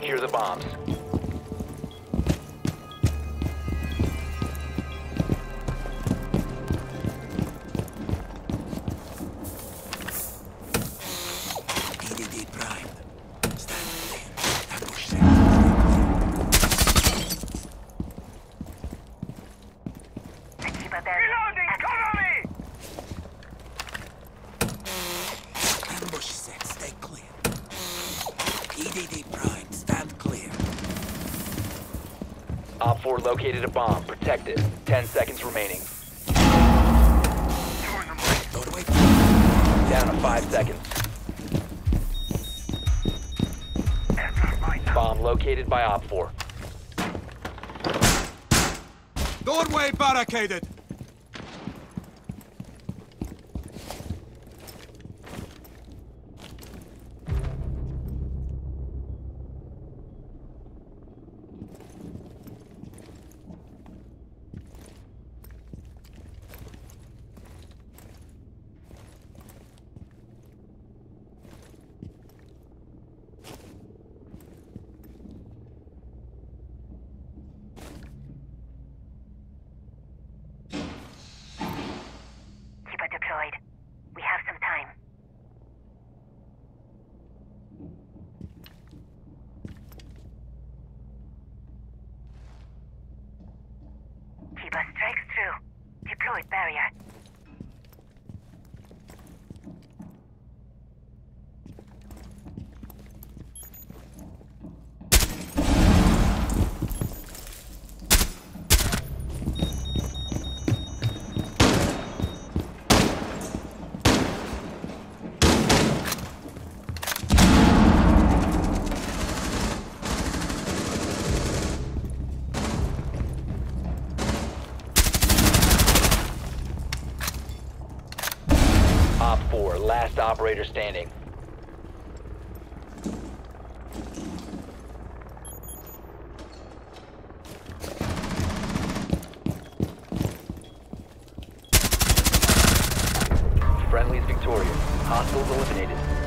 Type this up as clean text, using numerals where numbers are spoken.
secure the bombs. EDD prime. Stand clear. Ambush set. Reloading! Cover me! Ambush set. Stay clear. EDD prime. Stand clear. Op 4 located a bomb. Protect it. 10 seconds remaining. Doorway. Down to 5 seconds. Bomb located by Op 4. Doorway barricaded. Keeper deployed. We have some time. Keeper strikes through. Deployed barrier. Op 4, last operator standing. Friendly's victorious. Hostiles eliminated.